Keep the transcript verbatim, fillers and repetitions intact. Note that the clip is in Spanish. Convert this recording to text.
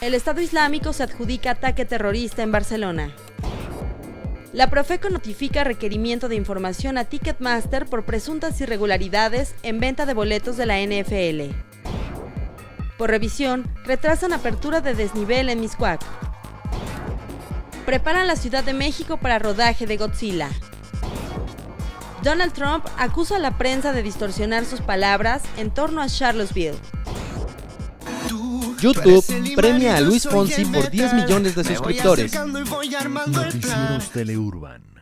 El Estado Islámico se adjudica ataque terrorista en Barcelona. La Profeco notifica requerimiento de información a Ticketmaster por presuntas irregularidades en venta de boletos de la N F L. Por revisión, retrasan apertura de desnivel en Mixcoac. Preparan la Ciudad de México para rodaje de Godzilla. Donald Trump acusa a la prensa de distorsionar sus palabras en torno a Charlottesville. YouTube premia a Luis Fonsi por diez millones de suscriptores. Noticieros Teleurban.